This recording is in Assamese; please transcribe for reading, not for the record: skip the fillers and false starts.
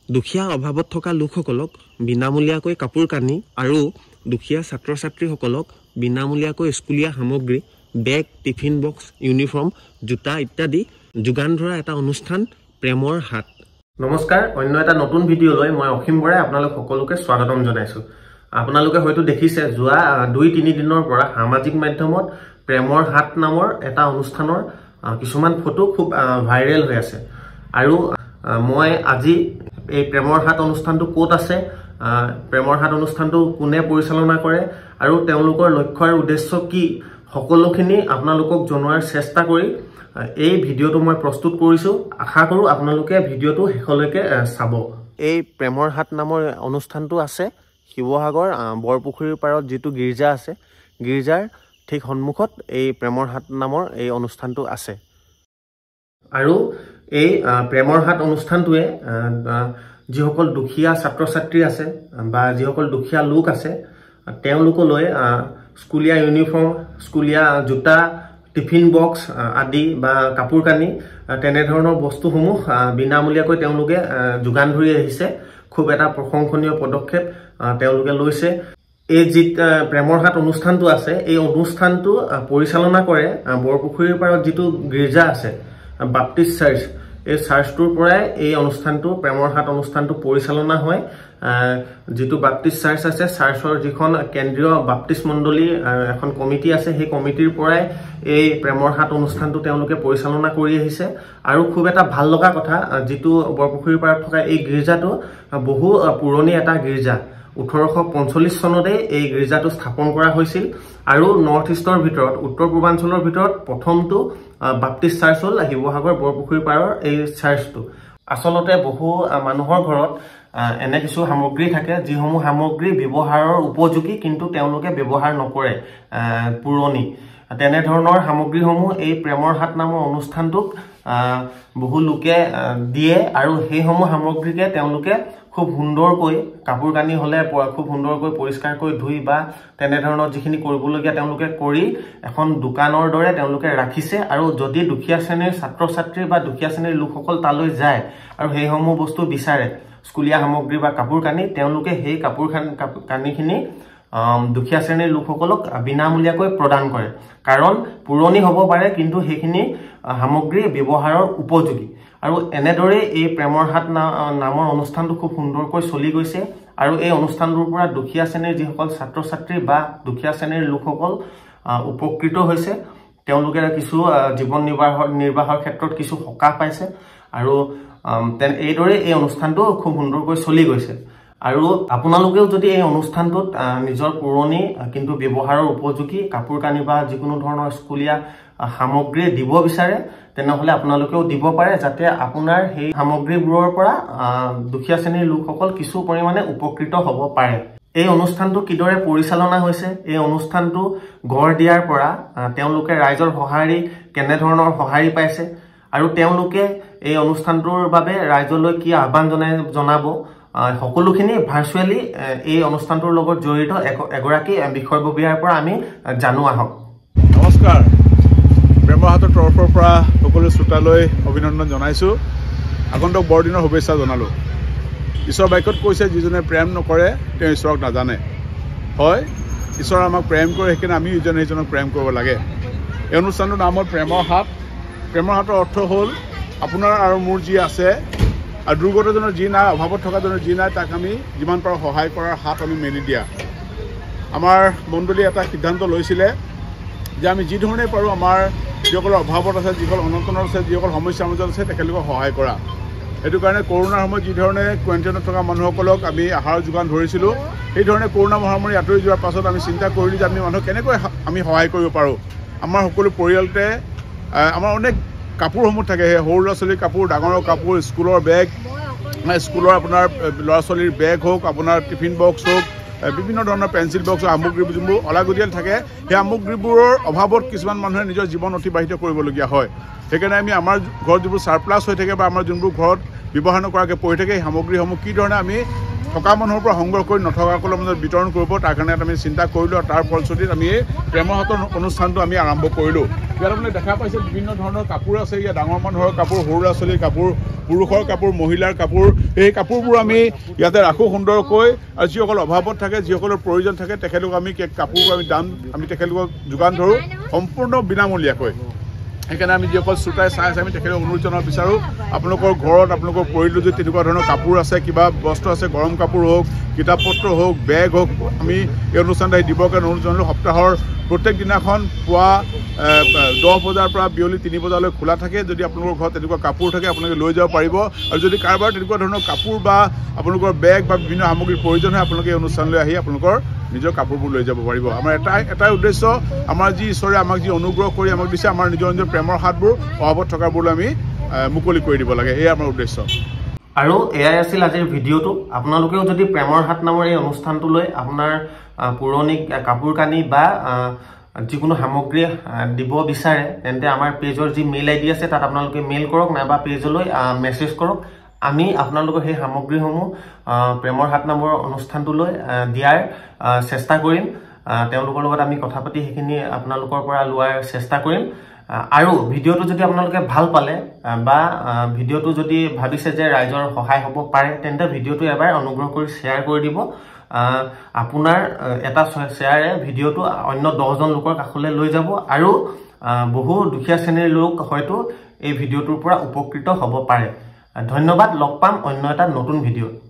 দুখীয়া অভাৱত থকা লোকসকলক বিনামূলীয়াকৈ কাপোৰ কানি আৰু দুখীয়া ছাত্ৰ ছাত্ৰীসকলক বিনামূলীয়াকৈ স্কুলীয়া সামগ্ৰী বেগ টিফিন বক্স ইউনিফৰ্ম জোতা ইত্যাদি যোগান ধৰা এটা অনুষ্ঠান প্ৰেমৰ হাত। নমস্কাৰ, অন্য এটা নতুন ভিডিঅ'লৈ মই অসীম বৰাই আপোনালোক সকলোকে স্বাগতম জনাইছোঁ। আপোনালোকে হয়তো দেখিছে যোৱা 2-3 দিনৰ পৰা সামাজিক মাধ্যমত প্ৰেমৰ হাত নামৰ এটা অনুষ্ঠানৰ কিছুমান ফটো খুব ভাইৰেল হৈ আছে আৰু মই আজি এই প্ৰেমৰ হাত অনুষ্ঠানটো ক'ত আছে, প্ৰেমৰ হাত অনুষ্ঠানটো কোনে পৰিচালনা কৰে আৰু তেওঁলোকৰ লক্ষ্য আৰু উদ্দেশ্য কি সকলোখিনি আপোনালোকক জনোৱাৰ চেষ্টা কৰি এই ভিডিঅ'টো মই প্ৰস্তুত কৰিছোঁ। আশা কৰোঁ আপোনালোকে ভিডিঅ'টো শেষলৈকে চাব। এই প্ৰেমৰ হাত নামৰ অনুষ্ঠানটো আছে শিৱসাগৰ বৰপুখুৰীৰ পাৰত যিটো গীৰ্জা আছে, গীৰ্জাৰ ঠিক সন্মুখত এই প্ৰেমৰ হাত নামৰ এই অনুষ্ঠানটো আছে। আৰু এই প্ৰেমৰ হাত অনুষ্ঠানটোৱে যিসকল দুখীয়া ছাত্ৰ ছাত্ৰী আছে বা যিসকল দুখীয়া লোক আছে তেওঁলোকলৈ স্কুলীয়া ইউনিফৰ্ম, স্কুলীয়া জোতা, টিফিন বক্স আদি বা কাপোৰ কানি তেনেধৰণৰ বস্তুসমূহ বিনামূলীয়াকৈ তেওঁলোকে যোগান ধৰি আহিছে। খুব এটা প্ৰশংসনীয় পদক্ষেপ তেওঁলোকে লৈছে। এই যি প্ৰেমৰ হাত অনুষ্ঠানটো আছে এই অনুষ্ঠানটো পৰিচালনা কৰে বৰপুখুৰীৰ পাৰত যিটো গীৰ্জা আছে বাপ্তিষ্ট চাৰ্চ, এই চাৰ্চটোৰ পৰাই এই অনুষ্ঠানটো প্ৰেমৰ হাত অনুষ্ঠানটো পৰিচালনা হয়। যিটো বাপ্তিষ্ট চাৰ্চ আছে, চাৰ্চৰ যিখন কেন্দ্ৰীয় বাপ্তিষ্ট মণ্ডলী এখন কমিটি আছে, সেই কমিটিৰ পৰাই এই প্ৰেমৰ হাত অনুষ্ঠানটো তেওঁলোকে পৰিচালনা কৰি আহিছে। আৰু খুব এটা ভাল লগা কথা, যিটো বৰপুখুৰীৰ পাৰত থকা এই গীৰ্জাটো বহু পুৰণি এটা গীৰ্জা। 1845 চনতে এই গীৰ্জাটো স্থাপন কৰা হৈছিল আৰু নৰ্থ ইষ্টৰ ভিতৰত, উত্তৰ পূৰ্বাঞ্চলৰ ভিতৰত প্ৰথমটো বাপ্তিষ্ট চাৰ্চ হ'ল শিৱসাগৰ বৰপুখুৰীৰ পাৰৰ এই চাৰ্চটো। আচলতে বহু মানুহৰ ঘৰত এনে কিছু সামগ্ৰী থাকে যিসমূহ সামগ্ৰী ব্যৱহাৰৰ উপযোগী কিন্তু তেওঁলোকে ব্যৱহাৰ নকৰে, পুৰণি। তেনেধৰণৰ সামগ্ৰীসমূহ এই প্ৰেমৰ হাত নামৰ অনুষ্ঠানটোক বহু লোকে দিয়ে আৰু সেইসমূহ সামগ্ৰীকে তেওঁলোকে খুব সুন্দৰকৈ কাপোৰ কানি হ'লে খুব সুন্দৰকৈ পৰিষ্কাৰকৈ ধুই বা তেনেধৰণৰ যিখিনি কৰিবলগীয়া তেওঁলোকে কৰি এখন দোকানৰ দৰে তেওঁলোকে ৰাখিছে। আৰু যদি দুখীয়া শ্ৰেণীৰ ছাত্ৰ ছাত্ৰী বা দুখীয়া শ্ৰেণীৰ লোকসকল তালৈ যায় আৰু সেইসমূহ বস্তু বিচাৰে, স্কুলীয়া সামগ্ৰী বা কাপোৰ কানি, তেওঁলোকে সেই কাপোৰ কানিখিনি দুখীয়া শ্ৰেণীৰ লোকসকলক বিনামূলীয়াকৈ প্ৰদান কৰে। কাৰণ পুৰণি হ'ব পাৰে কিন্তু সেইখিনি সামগ্ৰী ব্যৱহাৰৰ উপযোগী। আৰু এনেদৰে এই প্ৰেমৰ হাত নামৰ অনুষ্ঠানটো খুব সুন্দৰকৈ চলি গৈছে আৰু এই অনুষ্ঠানটোৰ পৰা দুখীয়া শ্ৰেণীৰ যিসকল ছাত্ৰ ছাত্ৰী বা দুখীয়া শ্ৰেণীৰ লোকসকল উপকৃত হৈছে, তেওঁলোকে কিছু জীৱন নিৰ্বাহৰ ক্ষেত্ৰত কিছু সকাহ পাইছে আৰু এইদৰে এই অনুষ্ঠানটো খুব সুন্দৰকৈ চলি গৈছে। আৰু আপোনালোকেও যদি এই অনুষ্ঠানটোত নিজৰ পুৰণি কিন্তু ব্যৱহাৰৰ উপযোগী কাপোৰ কানি বা যিকোনো ধৰণৰ স্কুলীয়া সামগ্ৰী দিব বিচাৰে তেনেহ'লে আপোনালোকেও দিব পাৰে, যাতে আপোনাৰ সেই সামগ্ৰীবোৰৰ পৰা দুখীয়া শ্ৰেণীৰ লোকসকল কিছু পৰিমাণে উপকৃত হ'ব পাৰে। এই অনুষ্ঠানটো কিদৰে পৰিচালনা হৈছে, এই অনুষ্ঠানটো গঢ় দিয়াৰ পৰা তেওঁলোকে ৰাইজৰ সঁহাৰি কেনেধৰণৰ সঁহাৰি পাইছে আৰু তেওঁলোকে এই অনুষ্ঠানটোৰ বাবে ৰাইজলৈ কি আহ্বান জনাব, সকলোখিনি ভাৰ্চুৱেলি এই অনুষ্ঠানটোৰ লগত জড়িত এগৰাকী বিষয়ববীয়াৰ পৰা আমি জানো আহক। নমস্কাৰ, প্ৰেমৰ হাতৰ তৰফৰ পৰা সকলো শ্ৰোতালৈ অভিনন্দন জনাইছোঁ। আগন্তুক বৰদিনৰ শুভেচ্ছা জনালোঁ। ঈশ্বৰৰ বাক্যত কৈছে, যিজনে প্ৰেম নকৰে তেওঁ ঈশ্বৰক নাজানে। হয়, ঈশ্বৰ আমাক প্ৰেম কৰে, সেইকাৰণে আমি ইজনে সিজনক প্ৰেম কৰিব লাগে। এই অনুষ্ঠানটোৰ নাম হ'ল প্ৰেমৰ হাত। প্ৰেমৰ হাতৰ অৰ্থ হ'ল আপোনাৰ আৰু মোৰ যি আছে আৰু দুৰ্গতজনৰ যি নাই, অভাৱত থকাজনৰ যি নাই, তাক আমি যিমান পাৰোঁ সহায় কৰাৰ হাত আমি মেলি দিয়া। আমাৰ মণ্ডলীয়ে এটা সিদ্ধান্ত লৈছিলে যে আমি যি ধৰণে পাৰোঁ আমাৰ যিসকলৰ অভাৱত আছে, যিসকল অনটনত আছে, যিসকল সমস্যাৰ মাজত আছে তেখেতলোকক সহায় কৰা। সেইটো কাৰণে কৰোণাৰ সময়ত যিধৰণে কোৱাৰেণ্টাইনত থকা মানুহসকলক আমি আহাৰ যোগান ধৰিছিলোঁ, সেইধৰণে কৰোণা মহামাৰী আঁতৰি যোৱাৰ পাছত আমি চিন্তা কৰিলোঁ যে আমি মানুহক কেনেকৈ আমি সহায় কৰিব পাৰোঁ। আমাৰ সকলো পৰিয়ালতে আমাৰ অনেক কাপোৰসমূহ থাকে, সেই সৰু ল'ৰা ছোৱালীৰ কাপোৰ, ডাঙৰৰ কাপোৰ, স্কুলৰ বেগ, স্কুলৰ আপোনাৰ ল'ৰা ছোৱালীৰ বেগ হওক, আপোনাৰ টিফিন বক্স হওক, বিভিন্ন ধৰণৰ পেঞ্চিল বক্স সামগ্ৰী যোনবোৰ অলাগতিয়াল থাকে, সেই সামগ্ৰীবোৰৰ অভাৱত কিছুমান মানুহে নিজৰ জীৱন অতিবাহিত কৰিবলগীয়া হয়। সেইকাৰণে আমি আমাৰ ঘৰত যিবোৰ চাৰপ্লাছ হৈ থাকে বা আমাৰ যোনবোৰ ঘৰত ব্যৱহাৰ নকৰাকৈ পৰি থাকে এই সামগ্ৰীসমূহ কি ধৰণে আমি থকা মানুহৰ পৰা সংগ্ৰহ কৰি নথকাসকলৰ মাজত বিতৰণ কৰিব তাৰ কাৰণে আমি চিন্তা কৰিলোঁ আৰু তাৰ ফলশ্ৰুতিত আমি এই প্ৰেমৰ হাতৰ অনুষ্ঠানটো আমি আৰম্ভ কৰিলোঁ ইয়াত আপুনি দেখা পাইছে বিভিন্ন ধৰণৰ কাপোৰ আছে ইয়াত ডাঙৰ মানুহৰ কাপোৰ সৰু ল'ৰা ছোৱালীৰ কাপোৰ পুৰুষৰ কাপোৰ মহিলাৰ কাপোৰ এই কাপোৰবোৰ আমি ইয়াতে ৰাখোঁ সুন্দৰকৈ আৰু যিসকল অভাৱত থাকে যিসকলৰ প্ৰয়োজন থাকে তেখেতলোকক আমি কাপোৰবোৰ আমি দাম আমি তেখেতলোকক যোগান ধৰোঁ সম্পূৰ্ণ বিনামূলীয়াকৈ সেইকাৰণে আমি যিসকল শ্ৰোতাই চাই আছে আমি তেখেতক অনুৰোধ জনাব বিচাৰোঁ আপোনালোকৰ ঘৰত আপোনালোকৰ পৰিয়ালত যদি তেনেকুৱা ধৰণৰ কাপোৰ আছে কিবা বস্তু আছে গৰম কাপোৰ হওক কিতাপ পত্ৰ হওক বেগ হওক আমি এই অনুষ্ঠানটো দিবৰ কাৰণে অনুৰোধ জনালোঁ সপ্তাহৰ প্ৰত্যেক দিনাখন পুৱা 10 বজাৰ পৰা বিয়লি 3 বজালৈ খোলা থাকে যদি আপোনালোকৰ ঘৰত তেনেকুৱা কাপোৰ থাকে আপোনালোকে লৈ যাব পাৰিব আৰু যদি কাৰোবাৰ তেনেকুৱা ধৰণৰ কাপোৰ বা আপোনালোকৰ বেগ বা বিভিন্ন সামগ্ৰীৰ প্ৰয়োজন হয় আপোনালোকে এই অনুষ্ঠানলৈ আহি আপোনালোকৰ নিজৰ কাপোৰবোৰ লৈ যাব পাৰিব আমাৰ এটাই উদ্দেশ্য আমাৰ যি ঈশ্বৰে আমাক যি অনুগ্ৰহ কৰি আমাক দিছে আমাৰ নিজৰ নিজৰ প্ৰেমৰ হাতবোৰ অভাৱত থকাবোৰলৈ আমি মুকলি কৰি দিব লাগে এয়া আমাৰ উদ্দেশ্য আৰু এয়াই আছিল আজিৰ ভিডিঅ'টো আপোনালোকেও যদি প্ৰেমৰ হাত নামৰ এই অনুষ্ঠানটোলৈ আপোনাৰ পুৰণি কাপোৰ কানি বা যিকোনো সামগ্ৰী দিব বিচাৰে তেন্তে আমাৰ পেজৰ যি মেইল আইডি আছে তাত আপোনালোকে মেইল কৰক নাইবা পেজলৈ মেছেজ কৰক আমি আপোনালোকৰ সেই সামগ্ৰীসমূহ প্ৰেমৰ হাত নামৰ অনুষ্ঠানটোলৈ দিয়াৰ চেষ্টা কৰিম তেওঁলোকৰ লগত আমি কথা পাতি সেইখিনি আপোনালোকৰ পৰা লোৱাৰ চেষ্টা কৰিম আৰু ভিডিঅ'টো যদি আপোনালোকে ভাল পালে বা ভিডিঅ'টো যদি ভাবিছে যে ৰাইজৰ সহায় হ'ব পাৰে তেন্তে ভিডিঅ'টো এবাৰ অনুগ্ৰহ কৰি শ্বেয়াৰ কৰি দিব আপোনাৰ এটা শ্বেয়াৰে ভিডিঅ'টো অন্য 10জন লোকৰ কাষলৈ লৈ যাব আৰু বহু দুখীয়া শ্ৰেণীৰ লোক হয়তো এই ভিডিঅ'টোৰ পৰা উপকৃত হ'ব পাৰে ধন্যবাদ লগ পাম অন্য এটা নতুন ভিডিঅ'